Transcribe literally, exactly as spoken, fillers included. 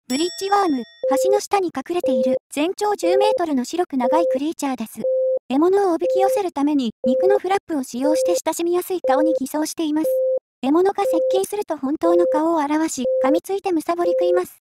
ブリッジワーム、橋の下に隠れている全長じゅうメートルの白く長いクリーチャーです。獲物をおびき寄せるために肉のフラップを使用して親しみやすい顔に偽装しています。獲物が接近すると本当の顔を現し、噛みついて貪り食います。